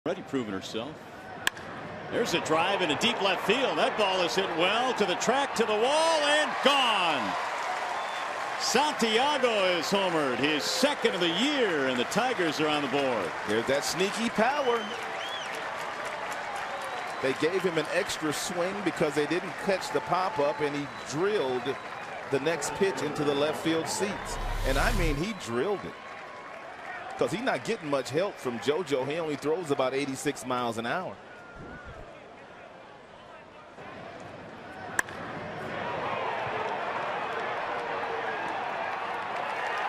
Already proven herself. There's a drive in a deep left field. That ball is hit well to the track, to the wall, and gone. Santiago is homered, his second of the year, and the Tigers are on the board. There's that sneaky power. They gave him an extra swing because they didn't catch the pop-up, and he drilled the next pitch into the left field seats. And I mean, he drilled it. Because he's not getting much help from JoJo. He only throws about 86 miles an hour.